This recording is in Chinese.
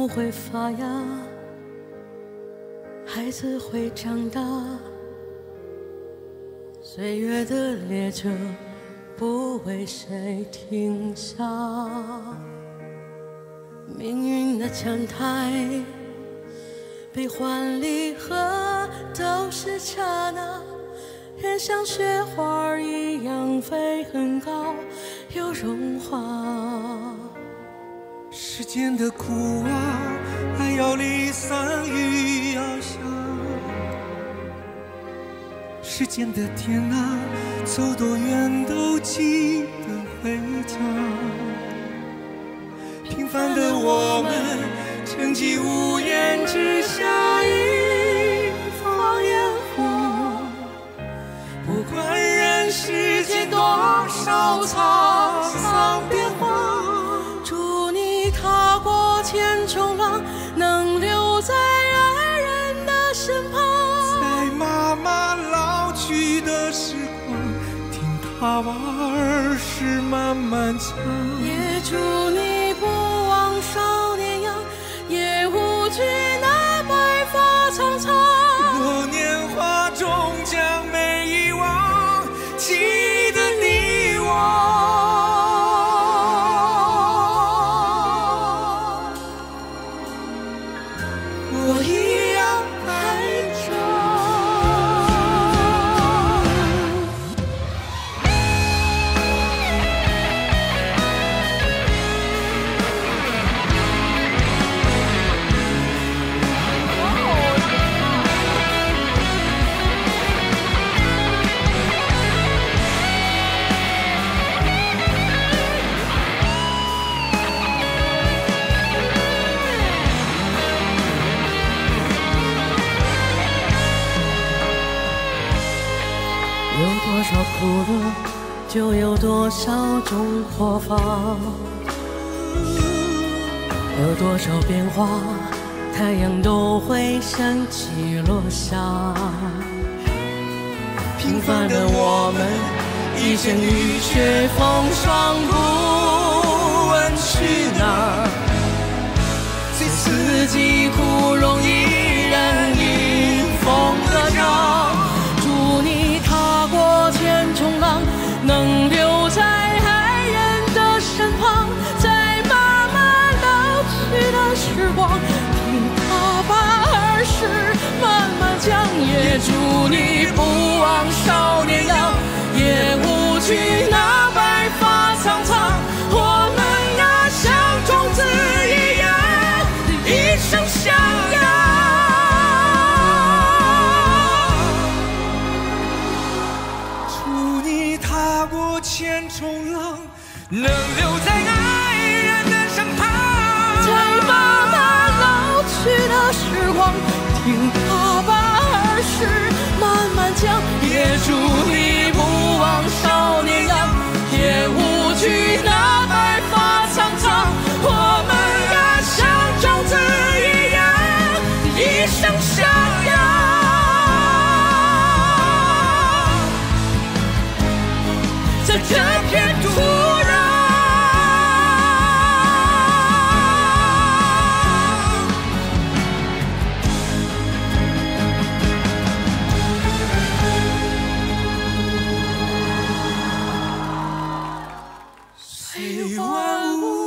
木会发芽，孩子会长大，岁月的列车不为谁停下。命运的站台，悲欢离合都是刹那，人像雪花一样飞很高，又融化。 时间的苦啊，爱要离散，雨要下。时间的天啊，走多远都记得回家。平凡的我们，沉寂屋檐之下一放烟火。不管人世间多少沧桑变化， 祝你踏过千重浪，能留在爱人的身旁。 在妈妈老去的时光，听她把儿时慢慢讲。 也祝你不忘少年样，也无惧那白发苍苍。 若年华终将没遗忘，记得你我一样爱着。 有多少苦乐，就有多少种活法；有多少变化，太阳都会升起落下。平凡的我们，一生雨雪风霜，不问去哪。最四季枯荣，依然迎风歌唱。祝你踏过千重浪，能留在爱人的身旁。在妈妈老去的时光，听她把儿时慢慢讲。也祝你不忘少年样，也无惧那白发苍苍。我们啊，像种子一样，一生相养。 踏过千重浪，能留在爱人的身旁。 在妈妈老去的时光，听她把儿时慢慢讲。也祝你不忘少年样，也无惧那白发苍苍。我们啊，像种子一样，一生相养。在这片土壤， 随万物